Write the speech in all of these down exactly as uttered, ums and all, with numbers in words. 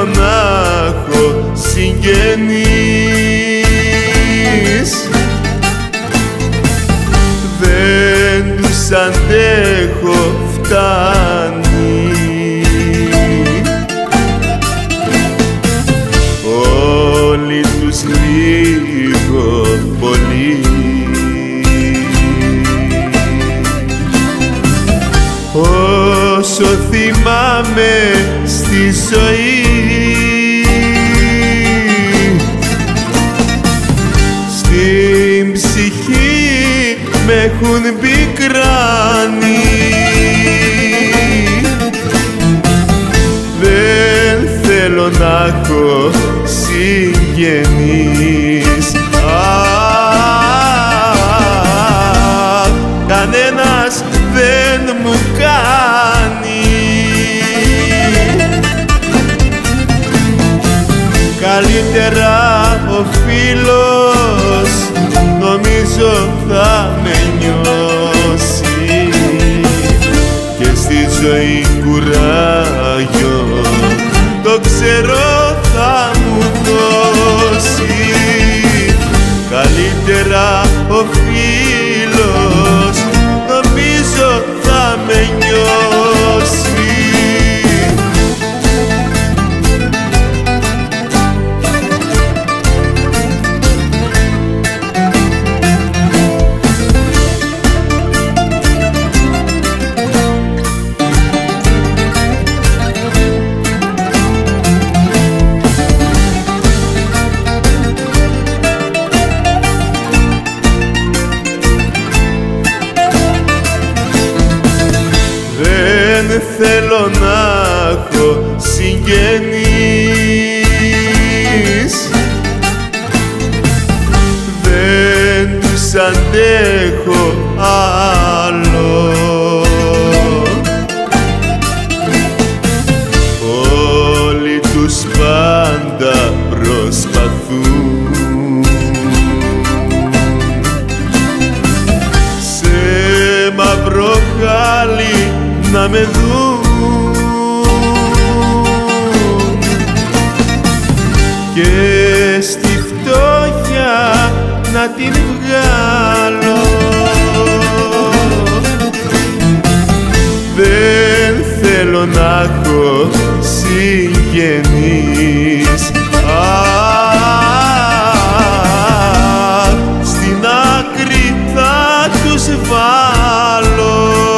θέλω να έχω συγγενείς, δεν τους αντέχω, φτάνει. Όλοι τους λίγο πολύ, όσο θυμάμαι στη ζωή, στην ψυχή με έχουν πικράνει. Δεν θέλω να έχω συγγενείς, α, κανένας δεν μου κάνει. Καλύτερα ο φίλος νομίζω θα με νιώσει και στη ζωή κουράγιο, το ξέρω θα μου δώσει. Καλύτερα ο φίλος νομίζω θα με νιώσει. Δεν θέλω να έχω συγγενείς, δεν τους αντέχω άλλο. Όλοι τους πάντα προσπαθούν σε μαύρο χάλι να με δουν και στη φτώχεια να την βγάλω. Δεν θέλω να έχω συγγενείς, α, στην άκρη θα τους βάλω.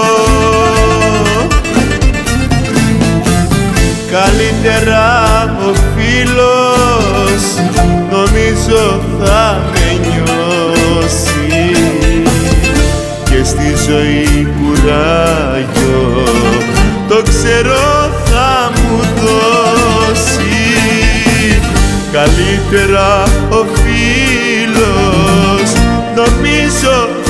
Καλύτερα ο φίλος νομίζω θα με νιώσει και στη ζωή κουράγιο, το ξέρω θα μου δώσει. Καλύτερα ο φίλος νομίζω